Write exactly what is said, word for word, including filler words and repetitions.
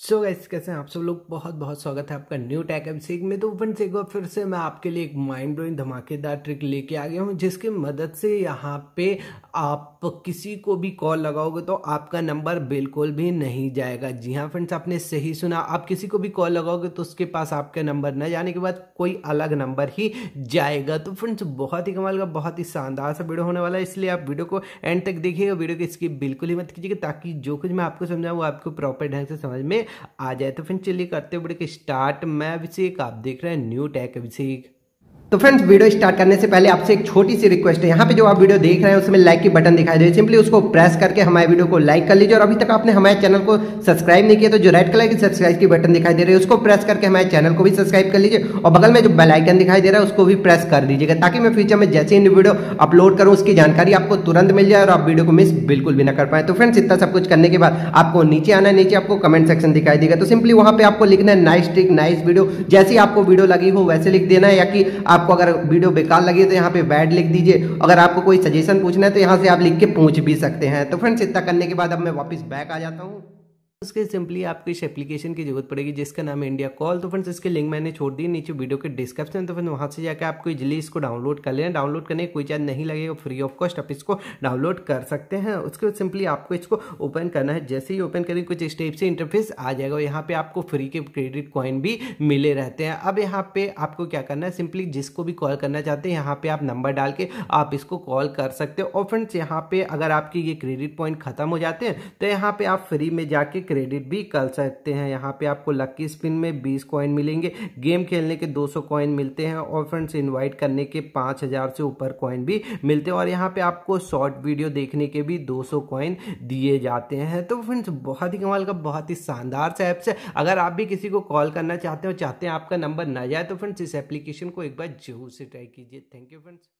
सो so guys, कैसे हैं आप सब लोग। बहुत बहुत स्वागत है आपका न्यू टेक एप सीख में। तो फ्रेंड्स एक बार फिर से मैं आपके लिए एक माइंड ब्लोइंग धमाकेदार ट्रिक लेके आ गया हूं, जिसकी मदद से यहाँ पे आप किसी को भी कॉल लगाओगे तो आपका नंबर बिल्कुल भी नहीं जाएगा। जी हाँ फ्रेंड्स, आपने सही सुना। आप किसी को भी कॉल लगाओगे तो उसके पास आपका नंबर न जाने के बाद कोई अलग नंबर ही जाएगा। तो फ्रेंड्स बहुत ही कमाल का, बहुत ही शानदार सा वीडियो होने वाला है, इसलिए आप वीडियो को एंड तक देखिएगा। वीडियो को स्किप बिल्कुल ही मत कीजिएगा, ताकि जो कुछ मैं आपको समझाऊं वो आपको प्रॉपर ढंग से समझ में आ जाए। तो फिर चलिए करते हैं वीडियो के स्टार्ट। मैं अभिषेक, आप देख रहे हैं न्यू टेक अभिषेक। तो फ्रेंड्स वीडियो स्टार्ट करने से पहले आपसे एक छोटी सी रिक्वेस्ट है। यहाँ पे जो आप वीडियो देख रहे हैं उसमें लाइक की बटन दिखाई दे रही है, सिंपली उसको प्रेस करके हमारे वीडियो को लाइक कर लीजिए। और अभी तक आपने हमारे चैनल को सब्सक्राइब नहीं किया तो जो रेड कलर की सब्सक्राइब की बटन दिखाई दे रही है उसको प्रेस करके हमारे चैनल को भी सब्सक्राइब कर लीजिए। और बगल में जो बेल आइकन दिखाई दे रहा है उसको भी प्रेस कर दीजिएगा, ताकि मैं फ्यूचर में जैसे ही वीडियो अपलोड करूँ उसकी जानकारी आपको तुरंत मिल जाए और आप वीडियो को मिस बिल्कुल भी ना कर पाए। तो फ्रेंड्स इतना सब कुछ करने के बाद आपको नीचे आना है, नीचे आपको कमेंट सेक्शन दिखाई देगा। तो सिंपली वहां पे आपको लिखना है नाइस ट्रिक, नाइस वीडियो। जैसी आपको वीडियो लगी हो वैसे लिख देना है, या कि आपको अगर वीडियो बेकार लगी तो यहाँ पे बैड लिख दीजिए। अगर आपको कोई सजेशन पूछना है तो यहाँ से आप लिख के पूछ भी सकते हैं। तो फ्रेंड्स इतना करने के बाद अब मैं वापस बैक आ जाता हूँ। उसके सिंपली आपको इस एप्लीकेशन की जरूरत पड़ेगी जिसका नाम है इंडिया कॉल। तो फ्रेंड्स इसके लिंक मैंने छोड़ दी नीचे वीडियो के डिस्क्रिप्शन। तो फ्रेंड्स वहाँ से जाकर आपको इजीली इसको डाउनलोड कर लेना। डाउनलोड करने की कोई चार्ज नहीं लगेगा, फ्री ऑफ कॉस्ट आप इसको डाउनलोड कर सकते हैं। उसके बाद सिंपली आपको इसको ओपन करना है। जैसे ही ओपन करेंगे कुछ स्टेप से इंटरफेस आ जाएगा। यहाँ पे आपको फ्री के क्रेडिट कॉइन भी मिले रहते हैं। अब यहाँ पे आपको क्या करना है, सिंपली जिसको भी कॉल करना चाहते हैं यहाँ पे आप नंबर डाल के आप इसको कॉल कर सकते हो। और फ्रेंड्स यहाँ पे अगर आपके ये क्रेडिट पॉइंट खत्म हो जाते हैं तो यहाँ पे आप फ्री में जाके क्रेडिट भी कर सकते हैं। यहाँ पे आपको लकी स्पिन में बीस कॉइन मिलेंगे, गेम खेलने के दो सौ कॉइन मिलते हैं, और फ्रेंड्स इनवाइट करने के पाँच हज़ार से ऊपर कॉइन भी मिलते हैं। और यहाँ पे आपको शॉर्ट वीडियो देखने के भी दो सौ कॉइन दिए जाते हैं। तो फ्रेंड्स बहुत ही कमाल का, बहुत ही शानदार सा ऐप्स है। अगर आप भी किसी को कॉल करना चाहते हो, चाहते हैं आपका नंबर ना जाए, तो फ्रेंड्स इस एप्लीकेशन को एक बार जरूर से ट्राई कीजिए। Thank you friends.